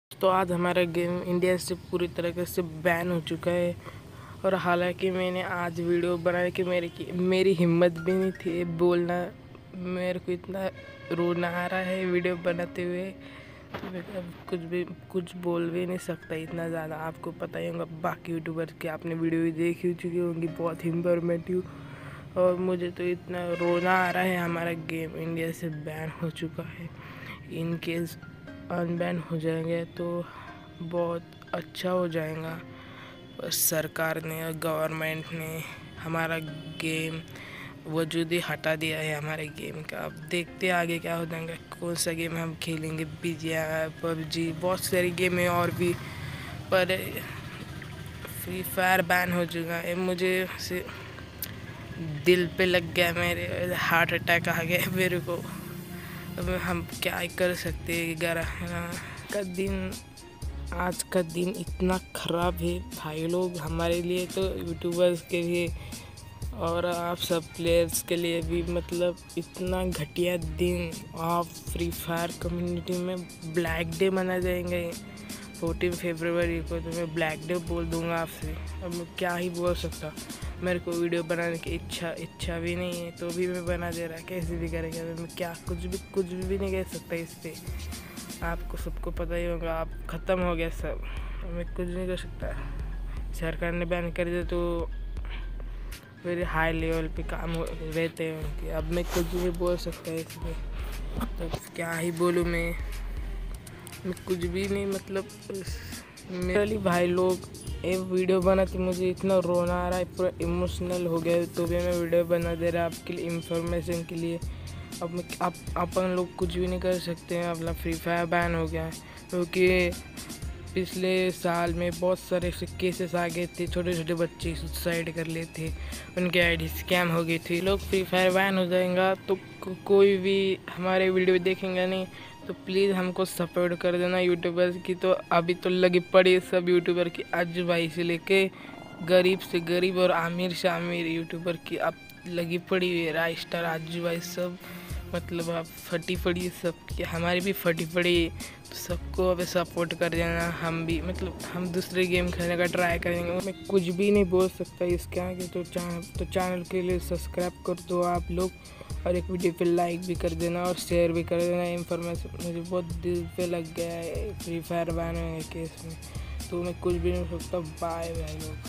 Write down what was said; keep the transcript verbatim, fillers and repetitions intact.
तो आज हमारा गेम इंडिया से पूरी तरीके से बैन हो चुका है। और हालांकि मैंने आज वीडियो बनाने की मेरी की मेरी हिम्मत भी नहीं थी बोलना, मेरे को इतना रोना आ रहा है वीडियो बनाते हुए। तो मैं अब कुछ भी कुछ बोल भी नहीं सकता इतना ज़्यादा। आपको पता ही होगा बाकी यूट्यूबर्स की, आपने वीडियो भी देख ही चुकी होंगी, बहुत इंफॉर्मेटिव। और मुझे तो इतना रोना आ रहा है, हमारा गेम इंडिया से बैन हो चुका है। इन केस अनबैन हो जाएंगे तो बहुत अच्छा हो जाएगा। बस सरकार ने और गवर्नमेंट ने हमारा गेम वजूद ही हटा दिया है हमारे गेम का। अब देखते हैं आगे क्या हो जाएगा, कौन सा गेम हम खेलेंगे। बीजीएमआई, पबजी, बहुत सारी गेम है और भी, पर फ्री फायर बैन हो चुका है। मुझे से दिल पे लग गया, मेरे हार्ट अटैक आ गया मेरे को। अब हम क्या ही कर सकते हैं। ग्यारह का दिन, आज का दिन इतना ख़राब है भाई लोग, हमारे लिए तो यूट्यूबर्स के लिए और आप सब प्लेयर्स के लिए भी। मतलब इतना घटिया दिन। आप फ्री फायर कम्युनिटी में ब्लैक डे मना जाएंगे फोर्टीन फरवरी को, तो मैं ब्लैक डे बोल दूंगा आपसे। अब मैं क्या ही बोल सकता। मेरे को वीडियो बनाने की इच्छा इच्छा भी नहीं है, तो भी मैं बना दे रहा, कैसे भी करेगा। मैं क्या कुछ भी कुछ भी नहीं कह सकता इस पर। आपको सबको पता ही होगा, आप ख़त्म हो गया सब। मैं कुछ नहीं कर सकता। सरकार ने बैन कर दिया तो फिर हाई लेवल पे काम हो रहते हैं उनके। अब मैं कुछ भी बोल सकता है इसमें, तो क्या ही बोलूँ मैं मैं कुछ भी नहीं। मतलब मेरे भाई लोग, ये वीडियो बनाते मुझे इतना रोना आ रहा है, पूरा इमोशनल हो गया। तो भी मैं वीडियो बना दे रहा आपके लिए, इंफॉर्मेशन के लिए। अब मैं आप अपन लोग कुछ भी नहीं कर सकते हैं। अपना फ्री फायर बैन हो गया है क्योंकि पिछले साल में बहुत सारे ऐसे केसेस आ गए थे, छोटे छोटे बच्चे सुसाइड कर लेते थे, उनके आईडी स्कैम हो गई थी। लोग फ्री फायर बैन हो जाएगा तो को, कोई भी हमारे वीडियो देखेंगे नहीं। तो प्लीज़ हमको सपोर्ट कर देना यूट्यूबर्स की। तो अभी तो लगी पड़ी सब यूट्यूबर की, अज्जू भाई से लेके गरीब से गरीब और आमिर से आमिर यूट्यूबर की अब लगी पड़ी हुई है। राय स्टार, अज्जू भाई सब, मतलब आप फटी पड़ी सब की, हमारी भी फटी पड़ी। तो सबको अब सपोर्ट कर देना। हम भी मतलब हम दूसरे गेम खेलने का ट्राई करेंगे। मैं कुछ भी नहीं बोल सकता इसके आगे। तो चैनल तो चैनल के लिए सब्सक्राइब कर दो आप लोग, और एक वीडियो पे लाइक भी कर देना और शेयर भी कर देना। इन्फॉर्मेशन मुझे बहुत दिल पे लग गया है फ्री फायर बैन होने के केस में, तो मैं कुछ भी नहीं बोल सकता। बाय भाई लोग।